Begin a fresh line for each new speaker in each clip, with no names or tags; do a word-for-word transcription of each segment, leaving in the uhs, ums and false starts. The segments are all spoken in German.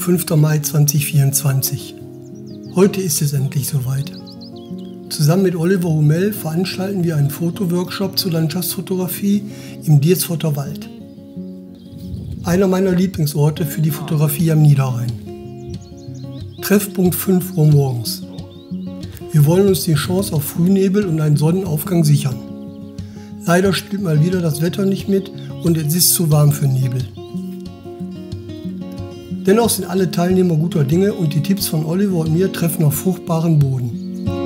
fünfter Mai zweitausendvierundzwanzig. Heute ist es endlich soweit. Zusammen mit Oliver Hummel veranstalten wir einen Fotoworkshop zur Landschaftsfotografie im Dietz-Forter Wald. Einer meiner Lieblingsorte für die Fotografie am Niederrhein. Treffpunkt fünf Uhr morgens. Wir wollen uns die Chance auf Frühnebel und einen Sonnenaufgang sichern. Leider spielt mal wieder das Wetter nicht mit und es ist zu warm für Nebel. Dennoch sind alle Teilnehmer guter Dinge und die Tipps von Oliver und mir treffen auf fruchtbaren Boden.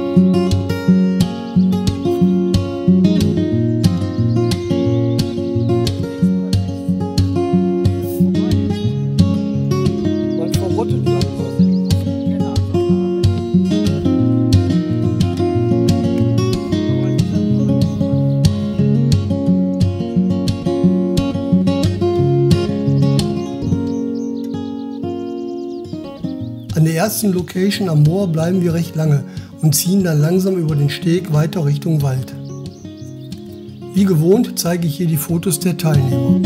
An der ersten Location am Moor bleiben wir recht lange und ziehen dann langsam über den Steg weiter Richtung Wald. Wie gewohnt zeige ich hier die Fotos der Teilnehmer.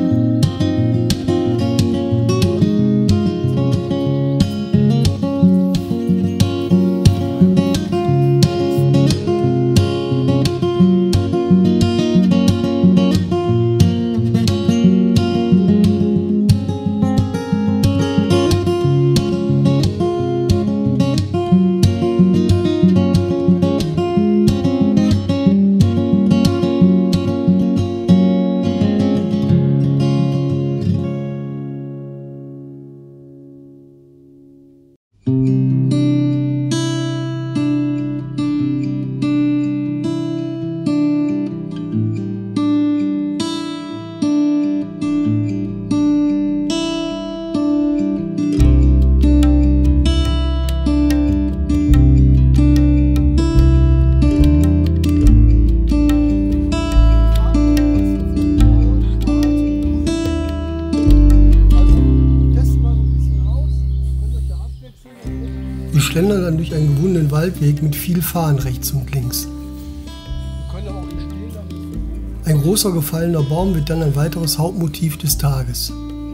Wir schlendern dann durch einen gewundenen Waldweg mit viel Farn rechts und links. Ein großer gefallener Baum wird dann ein weiteres Hauptmotiv des Tages.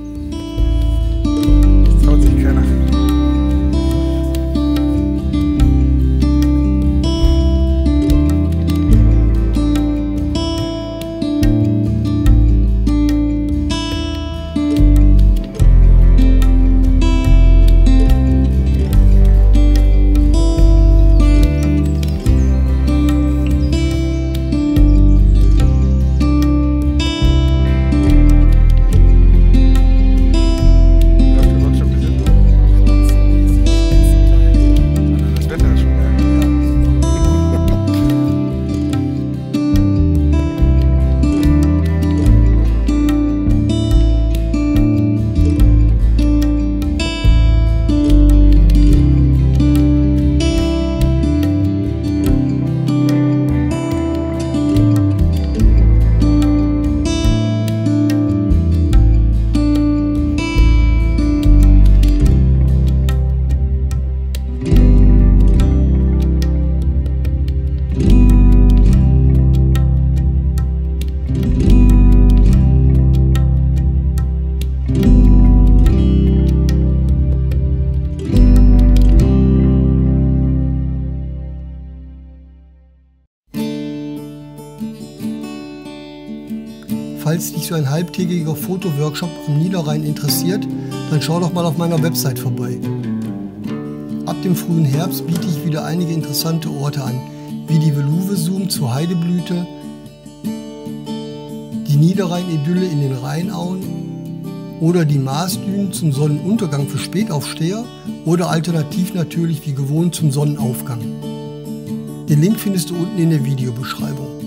Das traut sich keiner.
Falls dich so ein halbtägiger Fotoworkshop am Niederrhein interessiert, dann schau doch mal auf meiner Website vorbei. Ab dem frühen Herbst biete ich wieder einige interessante Orte an, wie die Veluwe-Zoom zur Heideblüte, die Niederrhein-Idylle in den Rheinauen oder die Maasdünen zum Sonnenuntergang für Spätaufsteher oder alternativ natürlich wie gewohnt zum Sonnenaufgang. Den Link findest du unten in der Videobeschreibung.